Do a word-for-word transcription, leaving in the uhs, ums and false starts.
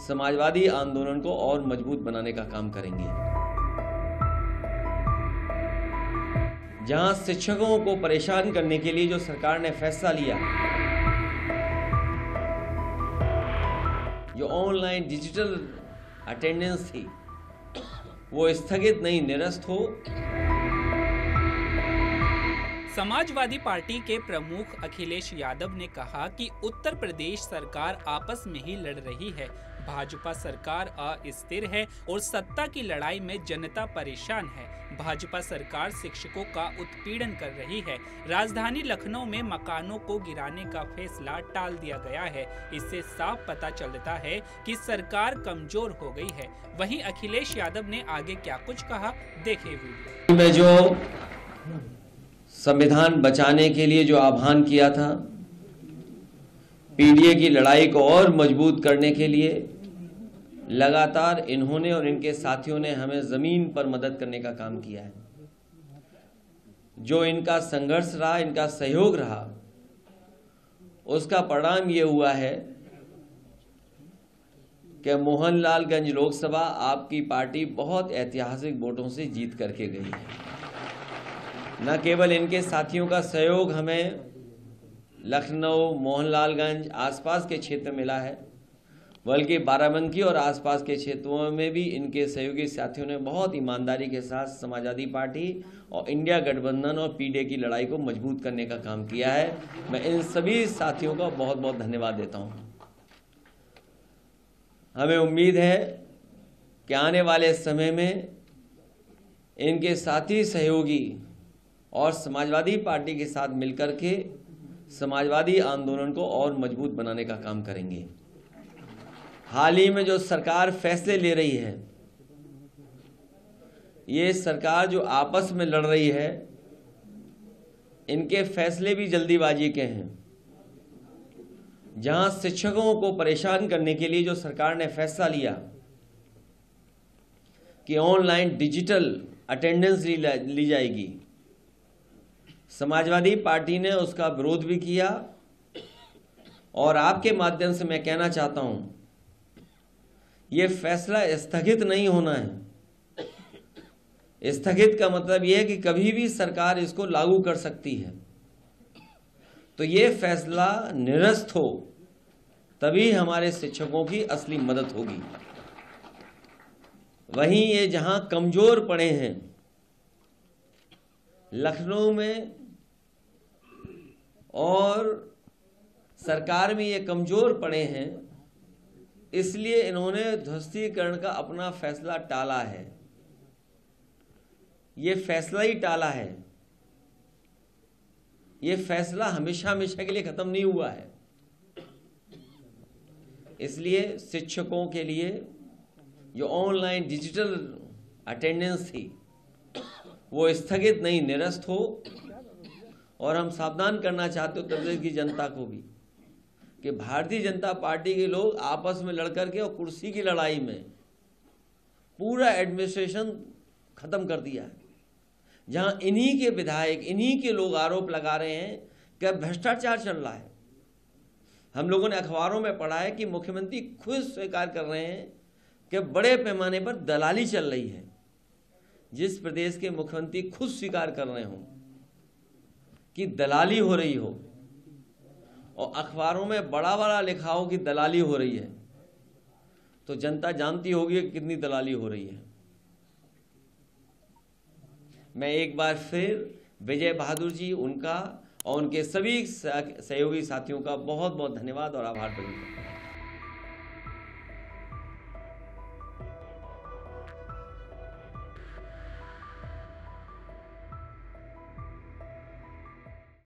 समाजवादी आंदोलन को और मजबूत बनाने का काम करेंगे। जहां शिक्षकों को परेशान करने के लिए जो सरकार ने फैसला लिया, जो ऑनलाइन डिजिटल अटेंडेंस थी वो स्थगित नहीं, निरस्त हो। समाजवादी पार्टी के प्रमुख अखिलेश यादव ने कहा कि उत्तर प्रदेश सरकार आपस में ही लड़ रही है। भाजपा सरकार अस्थिर है और सत्ता की लड़ाई में जनता परेशान है। भाजपा सरकार शिक्षकों का उत्पीड़न कर रही है। राजधानी लखनऊ में मकानों को गिराने का फैसला टाल दिया गया है। इससे साफ पता चलता है कि सरकार कमजोर हो गई है। वहीं अखिलेश यादव ने आगे क्या कुछ कहा, देखें वीडियो में। जो संविधान बचाने के लिए जो आह्वान किया था, पीडीए की लड़ाई को और मजबूत करने के लिए लगातार इन्होंने और इनके साथियों ने हमें जमीन पर मदद करने का काम किया है। जो इनका संघर्ष रहा, इनका सहयोग रहा, उसका परिणाम ये हुआ है कि मोहनलालगंज लोकसभा आपकी पार्टी बहुत ऐतिहासिक वोटों से जीत करके गई है। न केवल इनके साथियों का सहयोग हमें लखनऊ, मोहनलालगंज आसपास के क्षेत्र मिला है, बल्कि बाराबंकी और आसपास के क्षेत्रों में भी इनके सहयोगी साथियों ने बहुत ईमानदारी के साथ समाजवादी पार्टी और इंडिया गठबंधन और पीडीए की लड़ाई को मजबूत करने का काम किया है। मैं इन सभी साथियों का बहुत बहुत धन्यवाद देता हूं। हमें उम्मीद है कि आने वाले समय में इनके साथी सहयोगी और समाजवादी पार्टी के साथ मिलकर के समाजवादी आंदोलन को और मजबूत बनाने का काम करेंगे। हाल ही में जो सरकार फैसले ले रही है, ये सरकार जो आपस में लड़ रही है, इनके फैसले भी जल्दीबाजी के हैं। जहां शिक्षकों को परेशान करने के लिए जो सरकार ने फैसला लिया कि ऑनलाइन डिजिटल अटेंडेंस ली जाएगी, समाजवादी पार्टी ने उसका विरोध भी किया। और आपके माध्यम से मैं कहना चाहता हूं, यह फैसला स्थगित नहीं होना है। स्थगित का मतलब यह है कि कभी भी सरकार इसको लागू कर सकती है। तो यह फैसला निरस्त हो, तभी हमारे शिक्षकों की असली मदद होगी। वहीं ये जहां कमजोर पड़े हैं, लखनऊ में और सरकार में ये कमजोर पड़े हैं, इसलिए इन्होंने ध्वस्तीकरण का अपना फैसला टाला है। ये फैसला ही टाला है। ये फैसला हमेशा हमेशा के लिए खत्म नहीं हुआ है। इसलिए शिक्षकों के लिए जो ऑनलाइन डिजिटल अटेंडेंस थी वो स्थगित नहीं, निरस्त हो। और हम सावधान करना चाहते उत्तर प्रदेश की जनता को भी कि भारतीय जनता पार्टी के लोग आपस में लड़कर के और कुर्सी की लड़ाई में पूरा एडमिनिस्ट्रेशन खत्म कर दिया है। जहां इन्हीं के विधायक, इन्हीं के लोग आरोप लगा रहे हैं कि भ्रष्टाचार चल रहा है। हम लोगों ने अखबारों में पढ़ा है कि मुख्यमंत्री खुद स्वीकार कर रहे हैं कि बड़े पैमाने पर दलाली चल रही है। जिस प्रदेश के मुख्यमंत्री खुद स्वीकार कर रहे हो कि दलाली हो रही हो और अखबारों में बड़ा बड़ा लिखा हो कि दलाली हो रही है, तो जनता जानती होगी कि कितनी दलाली हो रही है। मैं एक बार फिर विजय बहादुर जी, उनका और उनके सभी सहयोगी साथियों का बहुत बहुत धन्यवाद और आभार प्रकट करता हूं।